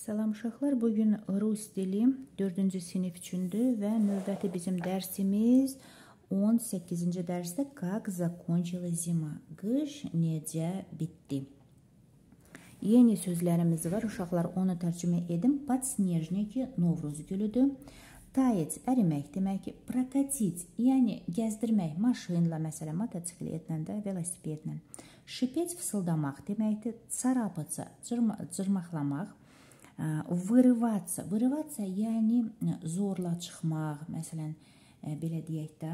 Salam uşaqlar, bugün Rus dili 4-cü sinif üçündür və növbəti bizim dərsimiz 18-ci dərsdə Как закончилась зима. Qış necə bitdi. Yeni sözlərimiz var, uşaqlar onu tərcümə edim. Подснежники Novruz gülüdür. Tayet ərimək demək, prokatить, yəni gəzdirmək maşınla, məsələn, motosikletlə də, velosipedlə. Şipet fısıldamaq deməkdir. Царапаться, cırmaqlamaq. Vırıvatsa, yəni zorla çıxmaq, məsələn, belə deyək də,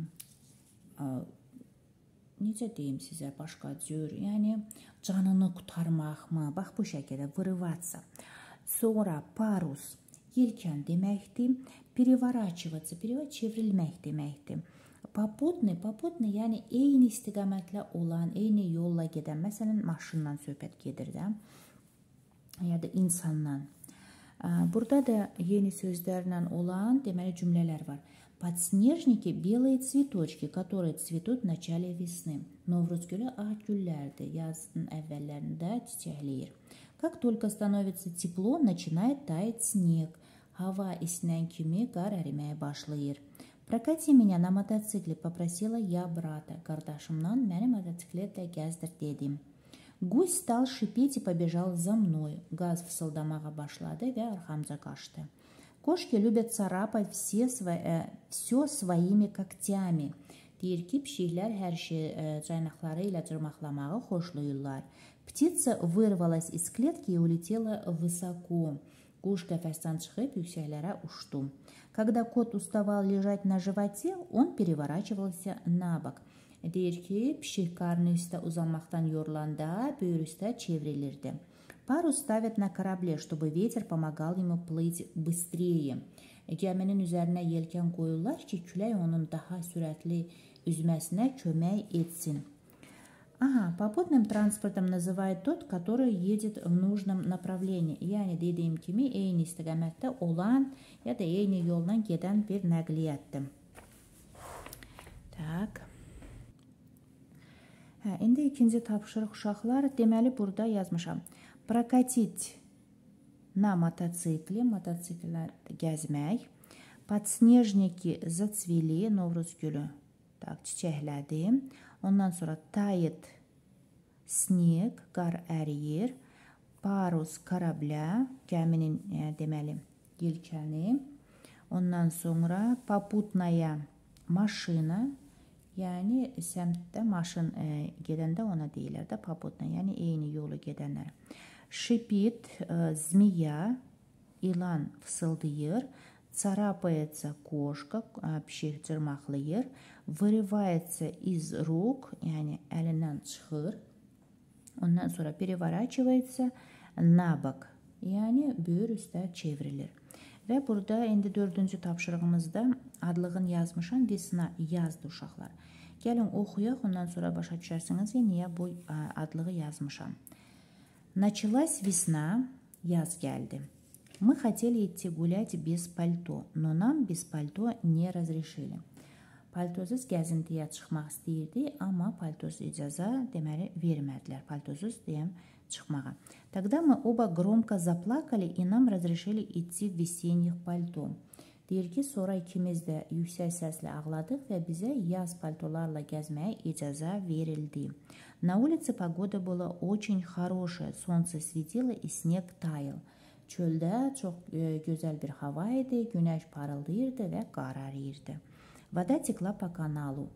necə deyim sizə başqa cür, yəni canını qurtarmaq mı, bax bu şəkildə, vırıvatsa. Sonra parus, yelkən deməkdir, переворачиваться, çevrilmək deməkdir. Popotni, yəni eyni istiqamətlə olan, eyni yolla gedən, məsələn, maşınla söhbət gedir də, ya da insandan. Burada da yeni sözlərlə olan deməli cümlələr var. Подснежники белые цветочки, которые цветут в начале весны. Novruz gülü ağ güllərdir. Yazın əvvəllərində çiçəkləyir. Как только становится тепло, начинает таять снег. Hava isinən kimi qar əriməyə başlayır. Прокати меня на мотоцикле, попросила я брата. Qardaşımdan məni motosikletlə gəzdir dedim. Гусь стал шипеть и побежал за мной. Газ fısıldamağa başladı və arxamca qaçdı. Кошки любят царапать все своими когтями. Deyir ki, pişiklər hər şey caynaqları ilə cırmaqlamağı xoşlayırlar. Птица вырвалась из клетки и улетела высоко. Quş qəfəsdən çıxıb yüksəklərə uçdu. Когда кот уставал лежать на животе, он переворачивался на бок. Deyir ki, pişik qarnı üstə uzanmaqdan yorulanda böyür üstə çevrilirdi. Парус ставят на корабле, чтобы ветер помогал ему плыть быстрее. Gəminin üzərinə yelkən qoyurlar ki, külək onun daha sürətli üzməsinə kömək etsin. Попутным транспортом называют тот, который едет в нужном направлении. Yəni dediyim kimi eyni istiqamətdə olan ya da eyni yolla gedən bir nəqliyyatdır. Tak. İndi ikinci tapşırıq uşaqlar. Deməli burada yazmışam. Prokatить на мотоцикле, motosiklə gəzmək. Подснежники зацвели, Novruz gülü çiçəklədi. Ondan sonra tayet снег, qar əriyir. Parus korabля, gəminin deməli yelkəni. Ondan sonra попутная maşina, yəni səmtdə maşın gedəndə ona deyirlər də попутная, yəni eyni yolu gedənlər. Шипит, змея, ilan fısıldayır. Царапается кошка, pişik cırmaqlayır. Вырывается из рук, yəni əlindən çıxır. Ondan sonra переворачивается на bok, yəni böyür üstə çevrilir. Və burada indi 4-cü tapşırığımızda adlığın yazmışam, Vesna yazdı uşaqlar. Gəlin oxuyaq, ondan sonra başa düşərsiniz ki, niyə bu adlığı yazmışam. Началась весна, yaz gəldi. Мы хотели идти гулять без пальто, но нам без пальто не разрешили. Paltosuz gəzintiyə çıxmaq istəyirdi, amma paltosuz icazə deməli vermədilər. Paltosuz deyəm çıxmağa. Тогда мы оба громко заплакали и нам разрешили идти в весенних пальто. Deyir ki, sonra ikimiz də yüksək səslə ağladıq və bizə yaz paltolarla gəzməyə icazə verildi. На улице погода была очень хорошая, солнце светило и снег таял. Çöldə çox gözəl bir hava idi, günəş parıldayırdı və qar əriyirdi. Вода текла по каналу,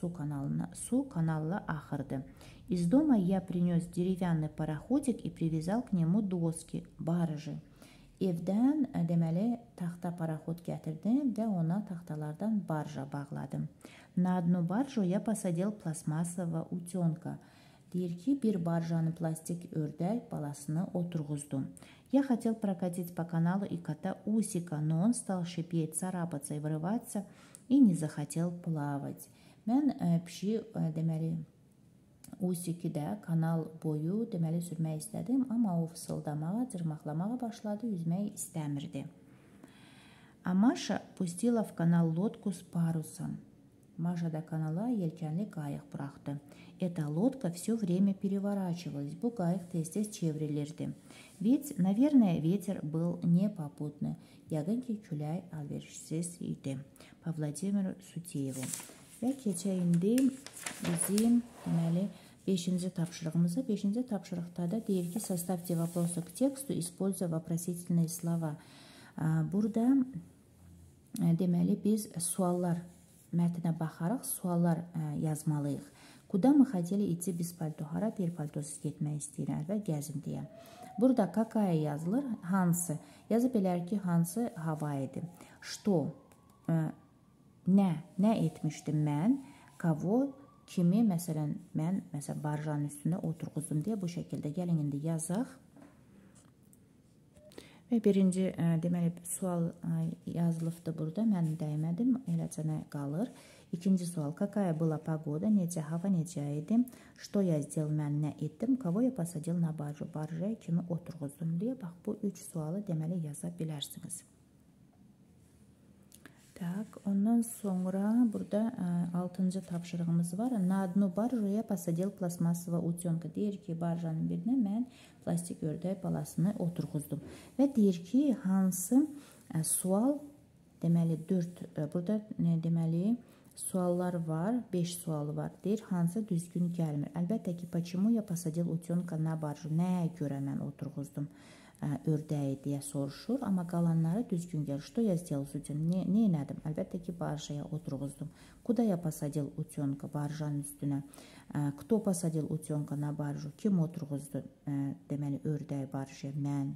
su kanalla axırdı. Из дома я принес деревянный пароходик и привязал к нему доски, баржи. Evdən deməli taxta paraxod gətirdim və ona taxtalardan barja bağladım. На одну баржу я посадил пластмассового утенка. Deyir ki, bir barjanı plastik ördək balasını oturğuzdum. Я хотел прокатить по каналу и кота Усика, но он стал шипеть, царапаться и вырываться и не захотел плавать. Mən pişi deməli Usiki də kanal boyu deməli sürmək istədim, amma o fısıldamağa, cırmaqlamağa başladı, üzmək istəmirdi. А Маша пустила в канал лодку с парусом. Маша da kanala yelkenli qayıq bıraktı. Эта лодка все время переворачивалась. Bu qayıq tez-tez çevrilirdi. Ведь, наверное, ветер был непопутный. Yəqin ki, külək əlverişsiz idi. По Владимиру Сутееву. Və keçək indi bizim deməli 5-ci tapşırığımıza. 5-ci tapşırıqda da deyir ki, составьте вопросы к тексту, используя вопросительные слова. Burada deməli biz suallar mətnə baxaraq suallar yazmalıyıq. Kuda mı хотели идти без пальто? Hara bir paltosuz getmək istəyirlər və gəzintiyə. Burada какая yazılır? Hansı? Yazı bilər ki, hansı hava idi. Что? Nə etmişdim mən? Kavo? Kimi? Məsələn, mən barjanın üstündə oturğuzdum deyə bu şəkildə. Gəlin indi yazaq. Və birinci deməli sual yazılıbdı burada. Mən dəymədim. Eləcənə qalır. İkinci sual. Какая была погода? Necə hava necə idi? Что я сделал? Mən nə etdim? Kavo я посадил на баржу? Barjaya kimi oturğuzdum deyə. Bax, bu 3 sualı deməli yaza bilərsiniz. Так, ondan sonra burada 6-cı tapşırığımız var. На одну баржу я посадил пластмассового утенка. Deyir ki, barjanın birinə mən plastik ördək balasını oturğuzdum. Və deyir ki, hansı sual, deməli 4, burada deməli suallar var, 5 sualı var. Deyir, hansı düzgün gəlmir. Əlbəttə ki, почему я посадил утенка на баржу? Nəyə görə mən oturğuzdum ördəyi deyə soruşur. Amma qalanları düzgün gəlir. Что я сделал с утенком? Nə elədim? Əlbəttə ki, barjaya oturğuzdum. Куда я посадил утенка? Barjanın üstünə. Кто посадил утенка на баржу? Kim oturğuzdu? Deməli, ördəyi barjaya. Mən.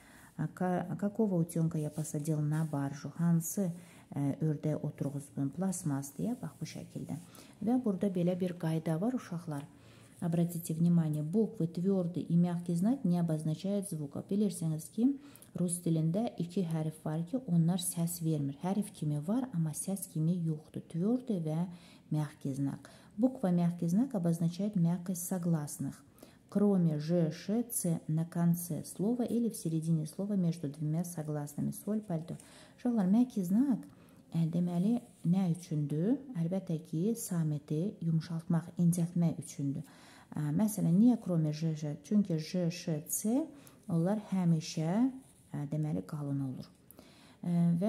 Какого утенка я посадил на баржу? Hansı ördəyi oturğuzdum? Plasmas deyə. Bax, bu şəkildə. Və burada belə bir qayda var, uşaqlar. Обратите внимание, буквы tвердый и mягкий знак не обозначают звука. Bilirsiniz ki, rus dilində 2 hərf var ki, onlar səs vermir. Hərf kimi var, amma səs kimi yoxdur. Tвердый və mягкий знак. Буква mягкий знак обозначает мягкость согласных. Кроме ж, ш, ц на конце слова или в середине слова между двумя согласными. Соль, пальто. Uşaqlar, mягкий знак deməli nə üçündür? Əlbəttə ki, samiti yumşaltmaq, incəltmək üçündür. Məsələn, niyə kromi j, ş? Çünki j, ş, c onlar həmişə deməli qalın olur. Və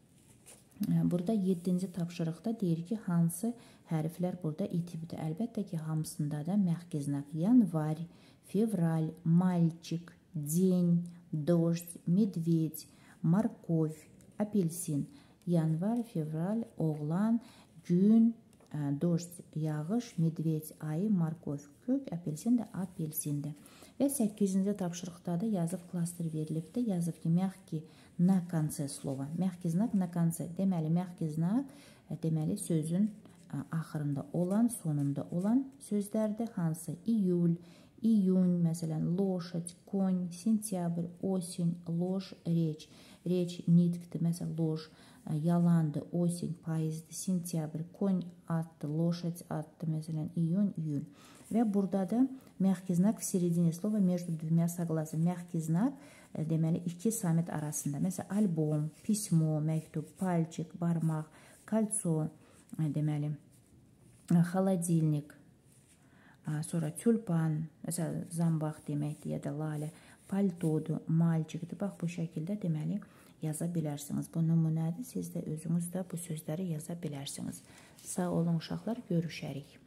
burada 7-ci tapşırıqda deyir ki, hansı hərflər burada itibdir. Əlbəttə ki, hamısında da mягкий знак. Январь, февраль, мальчик, день, дождь, медведь, морковь, апельсин. Yanvar, fevral, oğlan, gün, dождь, yağış, medved, ayı, markov, kök, apelsin də apelsindir. Və 8-ci tapşırıqda da yazıb klaster verilibdir. Yazıb ki, mягкий на конце slova. Mягкий знак на конце. Deməli, mягкий знак deməli sözün axırında olan, sonunda olan sözlərdir. Hansı? İyul, iyun, məsələn, лошадь, конь, сентябрь, осень, ложь, речь. Речь nitkdir, məsələn, ложь. Yalandı, осень, payızdı, sentyabr, konь attı, лошадь attı, məsələn, iyun, iyul. Və burada da mягкий знак в середине слова между двумя согласными. Mягкий знак deməli iki samet arasında. Məsələn, albom, pismo, məktub, palçik, barmaq, kolço, deməli, холодильник, sonra tülpan, məsələn, zambaq deməkdir ya da lalə, paltodur, malçikdir. Bax, bu şəkildə deməli yaza bilərsiniz. Bu nümunədir. Siz də özünüz də bu sözləri yaza bilərsiniz. Sağ olun uşaqlar, görüşərik.